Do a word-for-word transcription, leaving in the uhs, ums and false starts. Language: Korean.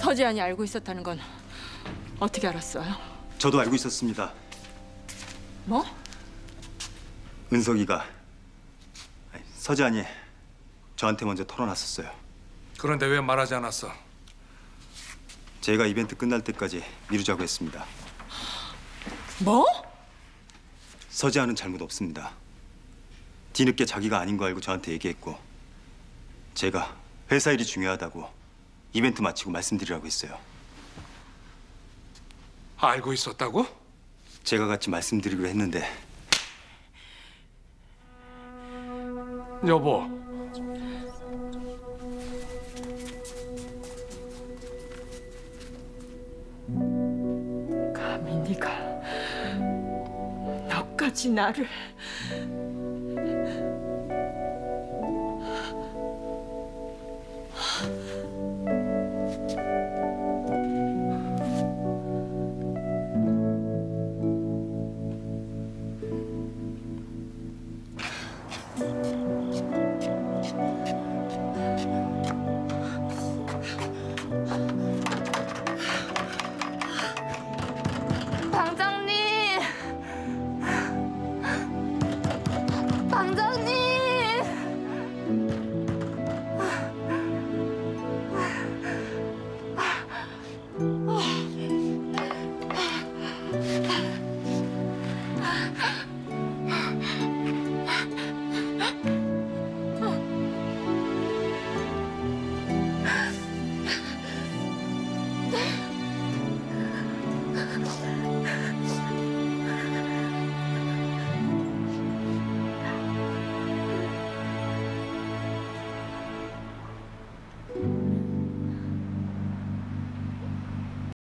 서지안이 알고 있었다는 건 어떻게 알았어요? 저도 알고 있었습니다. 뭐? 은석이가 아니, 서지안이 저한테 먼저 털어놨었어요. 그런데 왜 말하지 않았어? 제가 이벤트 끝날 때까지 미루자고 했습니다. 뭐? 서지안은 잘못 없습니다. 뒤늦게 자기가 아닌 거 알고 저한테 얘기했고 제가 회사 일이 중요하다고 이벤트 마치고 말씀드리라고 했어요. 알고 있었다고? 제가 같이 말씀드리기로 했는데 여보. 감히 네가 너까지 나를...